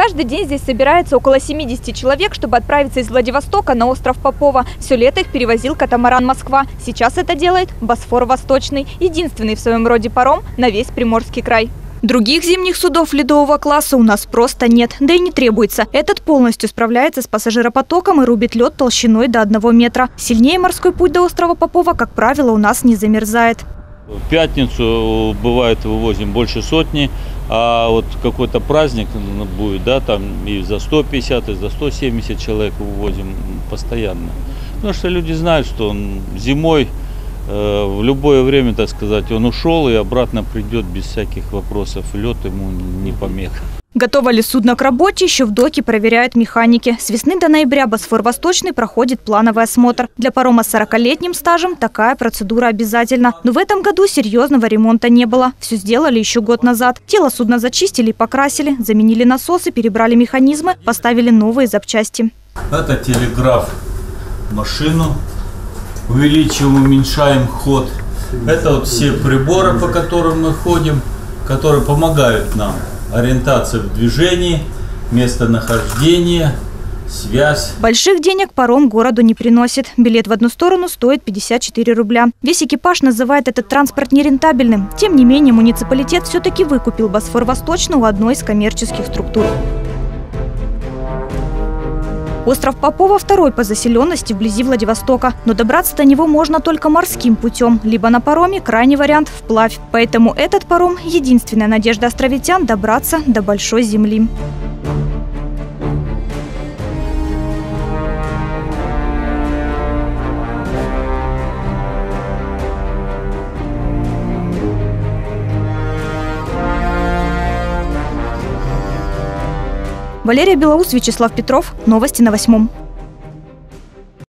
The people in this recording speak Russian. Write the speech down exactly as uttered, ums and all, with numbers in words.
Каждый день здесь собирается около семидесяти человек, чтобы отправиться из Владивостока на остров Попова. Все лето их перевозил катамаран «Москва». Сейчас это делает «Босфор Восточный», единственный в своем роде паром на весь Приморский край. Других зимних судов ледового класса у нас просто нет, да и не требуется. Этот полностью справляется с пассажиропотоком и рубит лед толщиной до одного метра. Сильнее морской путь до острова Попова, как правило, у нас не замерзает. В пятницу, бывает, вывозим больше сотни, а вот какой-то праздник будет, да, там и за сто пятьдесят, и за сто семьдесят человек вывозим постоянно. Потому что люди знают, что он зимой, э, в любое время, так сказать, он ушел и обратно придет без всяких вопросов. Лед ему не помеха. Готово ли судно к работе, еще в доке проверяют механики. С весны до ноября «Босфор Восточный» проходит плановый осмотр. Для парома с сорокалетним стажем такая процедура обязательна. Но в этом году серьезного ремонта не было. Все сделали еще год назад. Тело судна зачистили и покрасили, заменили насосы, перебрали механизмы, поставили новые запчасти. Это телеграф машину. Увеличиваем, уменьшаем ход. Это вот все приборы, по которым мы ходим, которые помогают нам. Ориентация в движении, местонахождение, связь. Больших денег паром городу не приносит. Билет в одну сторону стоит пятьдесят четыре рубля. Весь экипаж называет этот транспорт нерентабельным. Тем не менее, муниципалитет все-таки выкупил «Босфор Восточный» у одной из коммерческих структур. Остров Попова второй по заселенности вблизи Владивостока. Но добраться до него можно только морским путем, либо на пароме, крайний вариант – вплавь. Поэтому этот паром – единственная надежда островитян добраться до Большой Земли. Валерия Белоус, Вячеслав Петров. Новости на восьмом.